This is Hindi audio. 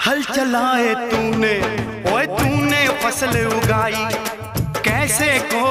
हल चलाए तूने, ओए तूने फसल उगाई, कैसे को